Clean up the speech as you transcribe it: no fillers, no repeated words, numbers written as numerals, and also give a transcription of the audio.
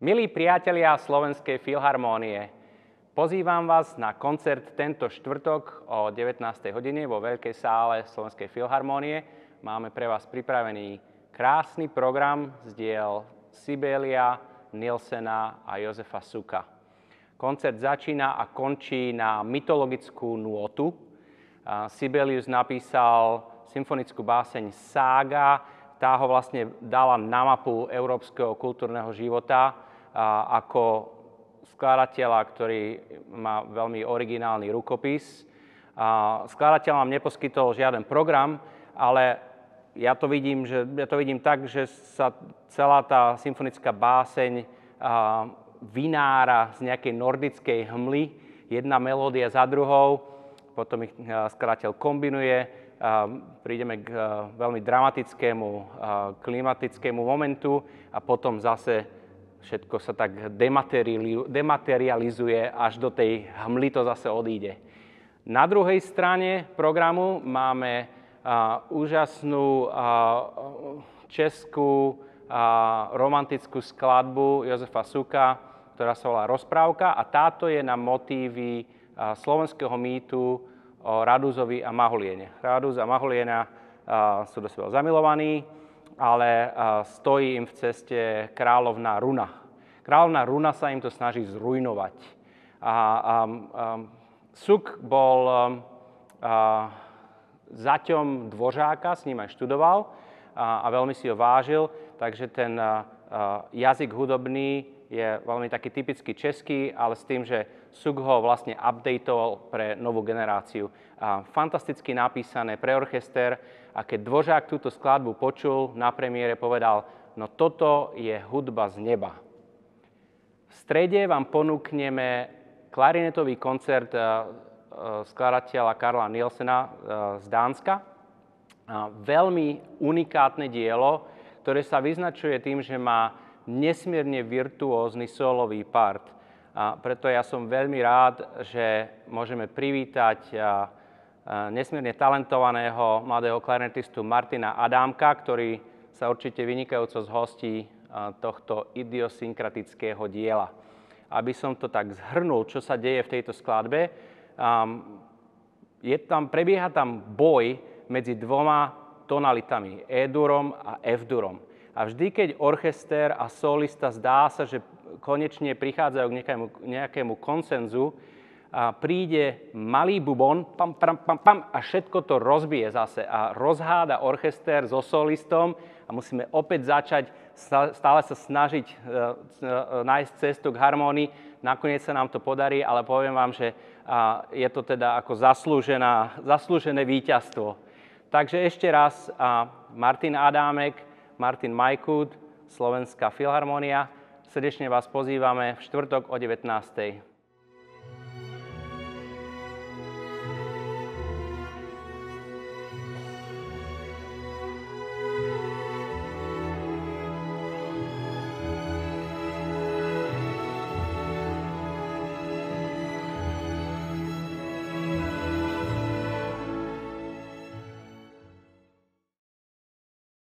Milí priatelia Slovenskej filharmónie, pozývam vás na koncert tento štvrtok o 19. hodine vo veľkej sále Slovenskej filharmónie. Máme pre vás pripravený krásny program z diel Sibélia, Nielsena a Josefa Suka. Koncert začína a končí na mytologickú nôtu. Sibelius napísal symfonickú báseň Sága. Tá ho vlastne dala na mapu európskeho kultúrneho života ako skladateľa, ktorý má veľmi originálny rukopis. Skladateľ nám neposkytol žiaden program, ale ja to vidím tak, že sa celá tá symfonická báseň vynára z nejakej nordickej hmly, jedna melódia za druhou, potom ich skladateľ kombinuje, prídeme k veľmi dramatickému, klimatickému momentu a potom zase všetko sa tak dematerializuje, až do tej hmly to zase odíde. Na druhej strane programu máme úžasnú českú romantickú skladbu Josefa Suka, ktorá sa volá Rozprávka, a táto je na motívy slovenského mýtu o Radúzovi a Maholiene. Radúz a Maholiena sú do seba zamilovaní, ale stojí im v ceste kráľovná Runa. Kráľovná Runa sa im to snaží zrujnovať. Suk bol zaťom Dvořáka, s ním aj študoval a veľmi si ho vážil, takže ten jazyk hudobný je veľmi taký typicky český, ale s tým, že Suk ho vlastne updateoval pre novú generáciu. Fantasticky napísané pre orchester, a keď Dvořák túto skladbu počul, na premiére povedal, no toto je hudba z neba. V strede vám ponúkneme klarinetový koncert skladateľa Carla Nielsena z Dánska. Veľmi unikátne dielo, ktoré sa vyznačuje tým, že má nesmierne virtuózny solový part. Preto ja som veľmi rád, že môžeme privítať nesmierne talentovaného mladého klarinetistu Martina Adámka, ktorý sa určite vynikajúco zhostí tohto idiosynkratického diela. Aby som to tak zhrnul, čo sa deje v tejto skladbe, prebieha tam boj medzi dvoma tonalitami, E-durom a F-durom. A vždy, keď orchester a solista zdá sa, že konečne prichádzajú k nejakému konsenzu, príde malý bubon, pam, pam, pam, pam, a všetko to rozbije zase a rozháda orchester so solistom a musíme opäť začať stále sa snažiť nájsť cestu k harmónii. Nakoniec sa nám to podarí, ale poviem vám, že je to teda ako zaslúžené víťazstvo. Takže ešte raz Martin Adámek, Martin Majkút, Slovenská filharmónia. Srdečne vás pozývame v štvrtok o 19.